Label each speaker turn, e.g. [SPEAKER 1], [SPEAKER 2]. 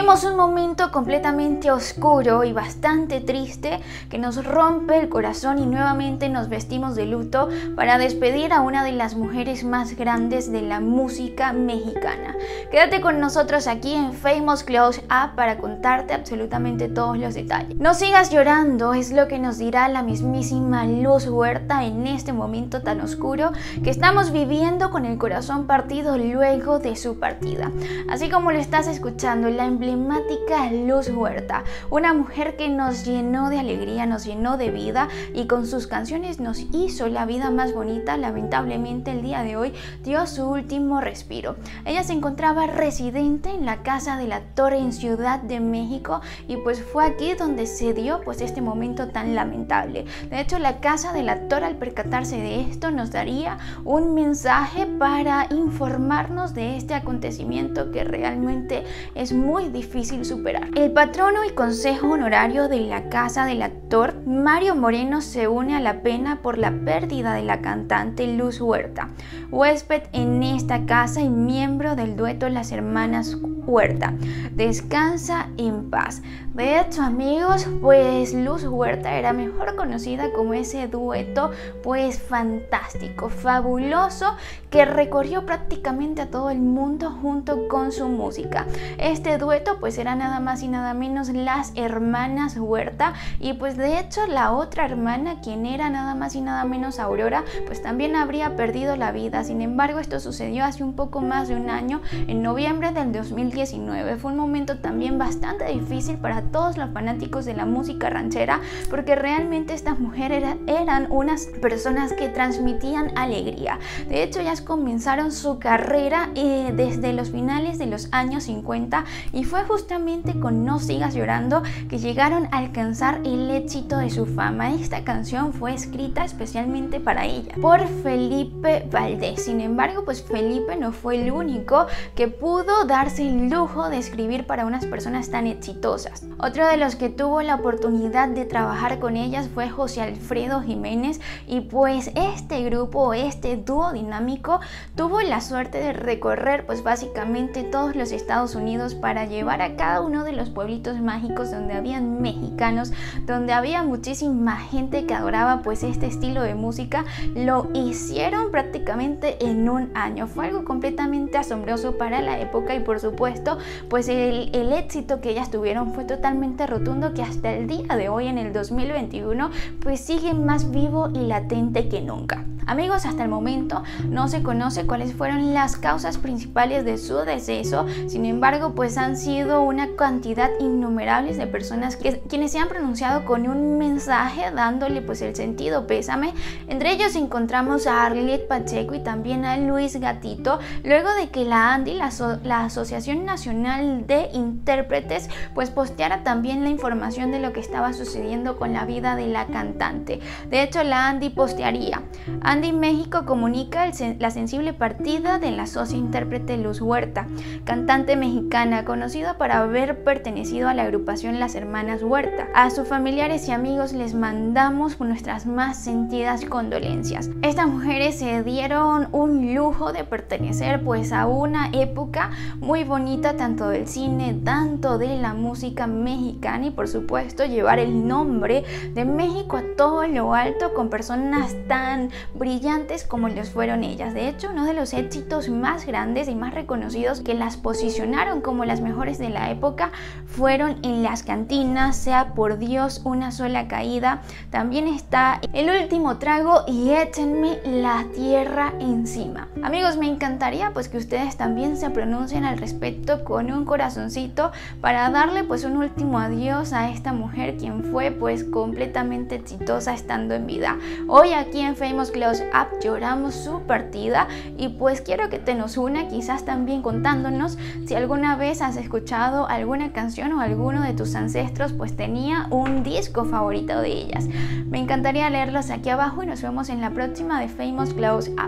[SPEAKER 1] Vivimos un momento completamente oscuro y bastante triste que nos rompe el corazón y nuevamente nos vestimos de luto para despedir a una de las mujeres más grandes de la música mexicana. Quédate con nosotros aquí en Famous Close Up para contarte absolutamente todos los detalles. No sigas llorando, es lo que nos dirá la mismísima Luz Huerta en este momento tan oscuro que estamos viviendo con el corazón partido luego de su partida. Así como lo estás escuchando, la emblemática Luz Huerta, una mujer que nos llenó de alegría, nos llenó de vida y con sus canciones nos hizo la vida más bonita. Lamentablemente el día de hoy dio su último respiro. Ella se encontraba residente en la Casa del Actor en Ciudad de México y pues fue aquí donde se dio pues este momento tan lamentable. De hecho, la Casa del Actor, al percatarse de esto, nos daría un mensaje para informarnos de este acontecimiento que realmente es muy difícil superar. El patrono y consejo honorario de la Casa del Actor, Mario Moreno, se une a la pena por la pérdida de la cantante Luz Huerta, huésped en esta casa y miembro del dueto Las Hermanas Huerta. Descansa en paz. De hecho, amigos, pues Luz Huerta era mejor conocida como ese dueto pues fantástico, fabuloso, que recorrió prácticamente a todo el mundo junto con su música. Este dueto pues era nada más y nada menos Las Hermanas Huerta, y pues de hecho la otra hermana, quien era nada más y nada menos Aurora, pues también habría perdido la vida. Sin embargo, esto sucedió hace un poco más de un año, en noviembre del 2019. Fue un momento también bastante difícil para todos los fanáticos de la música ranchera, porque realmente estas mujeres eran unas personas que transmitían alegría. De hecho, ellas comenzaron su carrera desde los finales de los años 50 y fue justamente con No Sigas Llorando que llegaron a alcanzar el éxito de su fama. Esta canción fue escrita especialmente para ella por Felipe Valdés. Sin embargo, pues Felipe no fue el único que pudo darse el lujo de escribir para unas personas tan exitosas. Otro de los que tuvo la oportunidad de trabajar con ellas fue José Alfredo Jiménez, y pues este grupo, este dúo dinámico, tuvo la suerte de recorrer pues básicamente todos los Estados Unidos para llevar a cada uno de los pueblitos mágicos donde habían mexicanos, donde había muchísima gente que adoraba pues este estilo de música. Lo hicieron prácticamente en un año. Fue algo completamente asombroso para la época y por supuesto pues el éxito que ellas tuvieron fue totalmente rotundo, que hasta el día de hoy, en el 2021, pues sigue más vivo y latente que nunca. Amigos, hasta el momento no se conoce cuáles fueron las causas principales de su deceso. Sin embargo, pues han sido una cantidad innumerable de personas quienes se han pronunciado con un mensaje dándole pues el sentido pésame. Entre ellos encontramos a Arlet Pacheco y también a Luis Gatito, luego de que la ANDI, la Asociación Nacional de Intérpretes, pues posteara también la información de lo que estaba sucediendo con la vida de la cantante. De hecho, la ANDI postearía: ANDI México comunica la sensible partida de la socia intérprete Luz Huerta, cantante mexicana conocida por haber pertenecido a la agrupación Las Hermanas Huerta. A sus familiares y amigos les mandamos nuestras más sentidas condolencias. Estas mujeres se dieron un lujo de pertenecer pues a una época muy bonita, tanto del cine, tanto de la música mexicana, y por supuesto llevar el nombre de México a todo lo alto con personas tan brillantes como les fueron ellas. De hecho, uno de los éxitos más grandes y más reconocidos que las posicionaron como las mejores de la época fueron En las cantinas, Sea por Dios, Una sola caída. También está El último trago y Échenme la tierra encima. Amigos, me encantaría pues que ustedes también se pronuncien al respecto con un corazoncito para darle pues un último adiós a esta mujer, quien fue pues completamente exitosa estando en vida. Hoy aquí en Famous Close Up lloramos su partida y pues quiero que te nos una, quizás también contándonos si alguna vez has escuchado alguna canción o alguno de tus ancestros pues tenía un disco favorito de ellas. Me encantaría leerlos aquí abajo y nos vemos en la próxima de Famous Close Up.